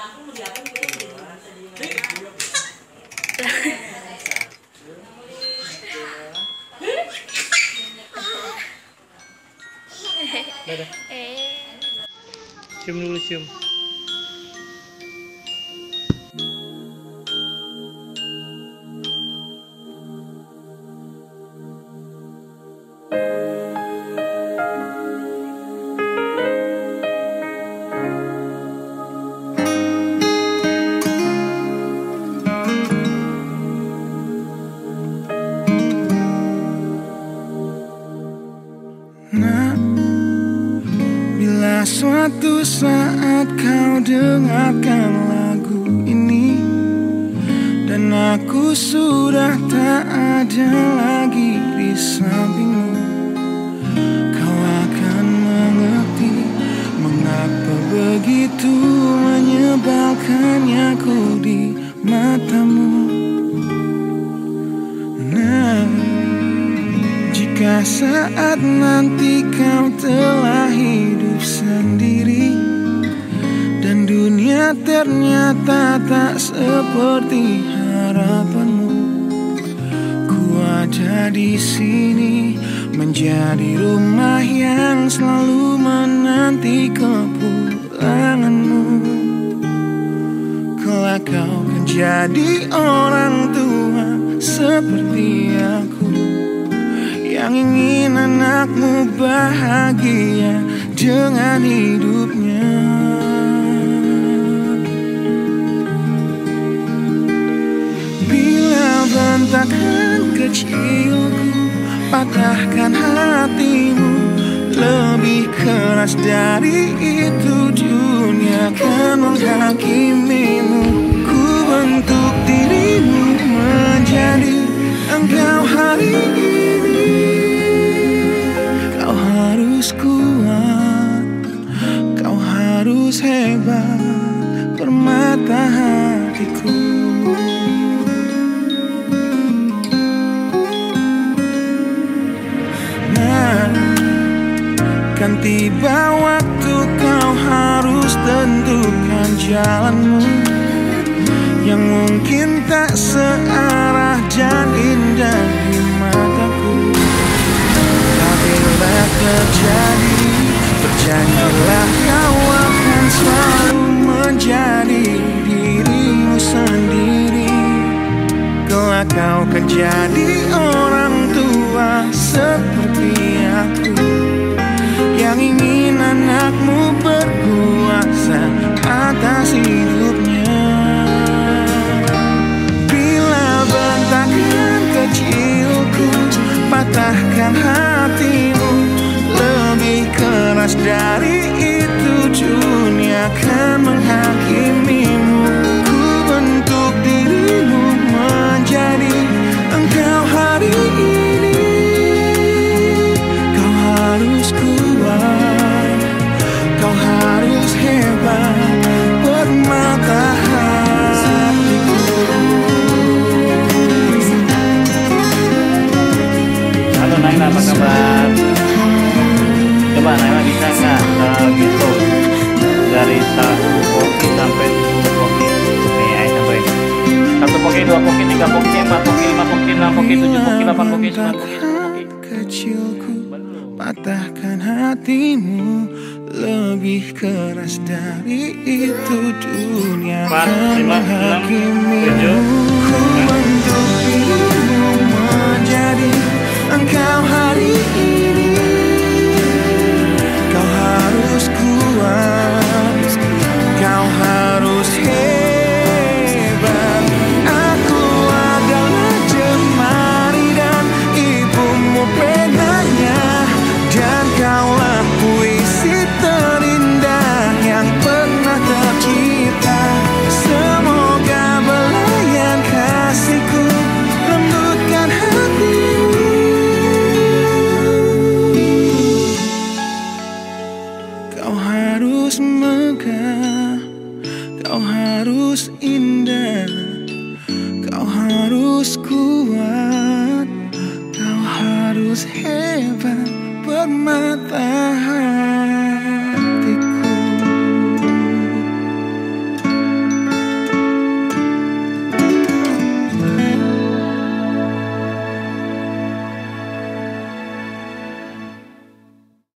Dadah. Cium dulu, cium. Nah, bila suatu saat kau dengarkan lagu ini dan aku sudah tak ada lagi di sampingmu, kau akan mengerti mengapa begitu menyebalkannya aku di matamu. Nah, jika saat nanti kau telah hidup sendiri dan dunia ternyata tak seperti harapanmu, ku ada di sini menjadi rumah yang selalu menanti kepulanganmu. Kelak kau kan jadi orang tua seperti aku, yang ingin anakmu bahagia dengan hidupnya. Bila bentakan kecilku patahkan hatimu, lebih keras dari itu dunia akan menghakimimu. Ku bentuk dirimu menjadi engkau hari ini. Kau harus kuat, kau harus hebat, permata hatiku. Nah, kan tiba waktu kau harus tentukan jalanmu yang mungkin tak searah dan indah di mataku. Bila terjadi, berjanjilah kau akan selalu menjadi dirimu sendiri. Kelak kau kan jadi orang tua seperti aku, yang ingin anakmu berkuasa atas hidupnya. Bila bentakan kecilku patahkan hatimu, lebih keras dari itu dunia akan menghakimimu. Ku bentuk dirimu menjadi engkau hari ini. Kau harus kuat, kau harus hebat, permata hatiku. Halo Naila, apa kabar? Coba Naila bisa nggak gitu dari 1 poki sampai 10 poki? Nih, ayo sampai 1 poki, 2 poki, 3 poki, 4 poki, 5 poki, 6 poki, 7 poki, 8 poki, 9 poki, 10 poki. Kecilku, patahkan hatimu, lebih keras dari itu dunia akan menghakimimu. Ku bentuk dirimu menjadi engkau hari ini. Kau harus kuat, kau harus hebat. Aku adalah jemari dan ibumu penanya, dan kaulah puisi terindah yang pernah tercipta. Semoga belayan kasihku lembutkan hatimu. Kau harus megah, kau harus indah, kau harus kuat, kau harus hebat, permata hatiku.